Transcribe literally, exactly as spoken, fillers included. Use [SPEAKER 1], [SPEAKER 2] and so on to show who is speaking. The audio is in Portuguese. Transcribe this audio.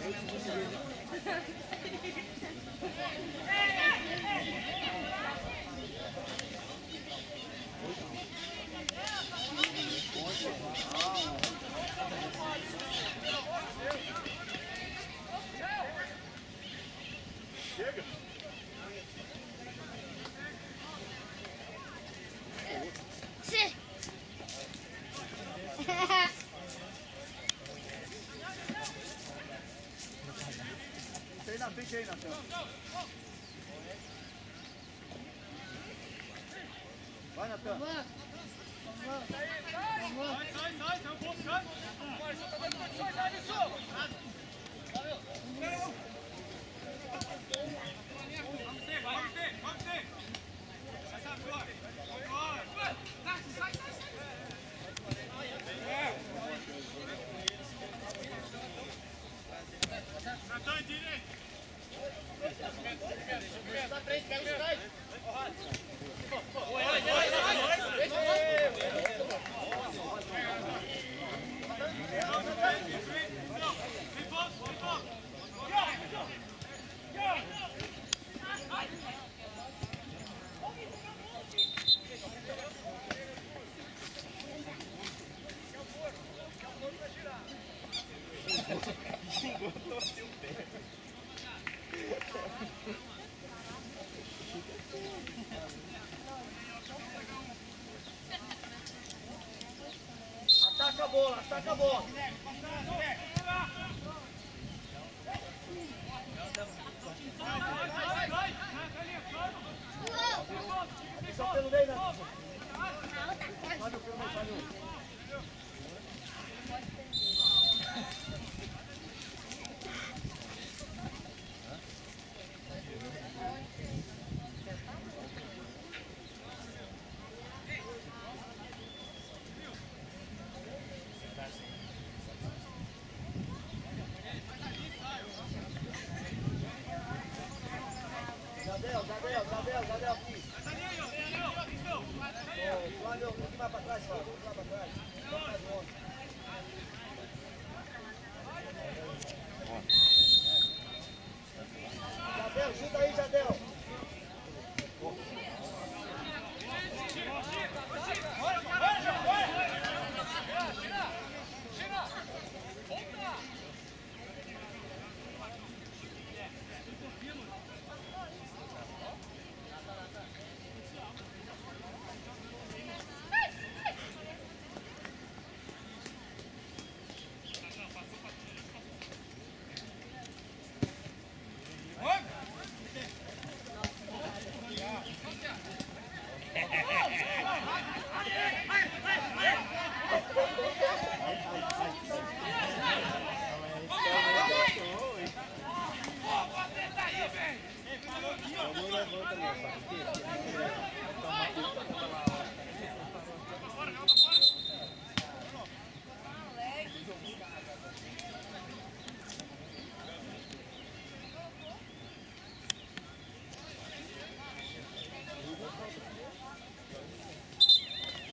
[SPEAKER 1] Fica aí, Natan. Vai, Natan. Vai, sai, sai, sai, sai um pouco, sai. Vai, só tá dando condições, sai, Alisson. Valeu. Vamos ter, vamos ter, vamos ter. Sai, sai, agora. Agora. Sai, sai, sai, sai. Natan, direito. Dá três, pega os três. Ataca a bola, ataca a bola. Só pelo meio, né? Valeu, pelo meio, valeu. Jadel, Jadel, Jadel, Jadel aqui. Flávio, um pouquinho mais pra trás, Flávio. Um pouquinho mais pra trás. Jadel, chuta aí, Jadel.